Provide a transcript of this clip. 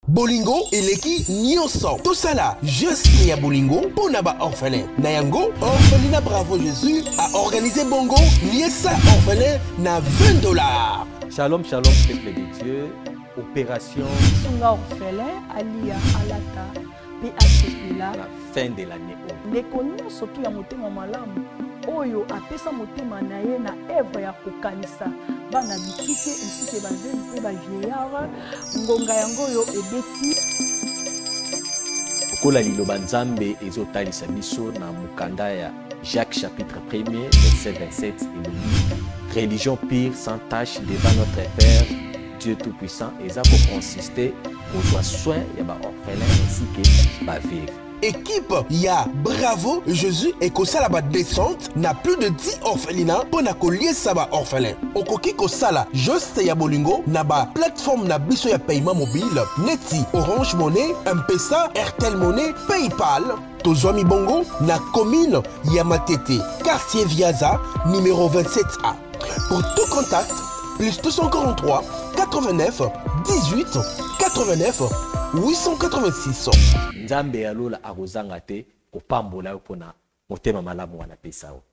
Bolingo eleki nyonso. Tosala geste ya bolingo pona ba orphelin. Na yango, Orphelinat Bravo Jésus a organisé bongo liesa orphelin na $20. Shalom, shalom, peuple de Dieu. Opération Sunga orphelin, Alia, Alata, PACPLA. La fin de l'année. Ndeko nyonso tu ya motema malamu oyo apesa motema na ye na œuvre ya kokanisa bana bitike ainsi que bazeli pe ba vieillard ngonga yango oyo ebeti Okola liloba nzambe ezotalisa biso na mukanda ya Jacques chapitre 1er verset 27 et le dit religion pure sans tache devant notre Père Dieu tout-puissant et ça pour consister au soin ya ba orphelin ainsi que ba veuve. Équipe ya Bravo Jésus et kosala ba descente na plus de 10 orphelinats pour na koliesa ba orphelin. Okoki kosala juste ya bolingo na ba plateforme na biso ya paiement mobile neti Orange Money, M-Pesa, Airtel Money, PayPal. Tozwami bongo na commune ya Matete, quartier Viaza, numéro 27A. Pour tout contact, plus 243 89 18 89 886. Nzambe alola akozanga te kopambola yo pona motema malamu wana pesa.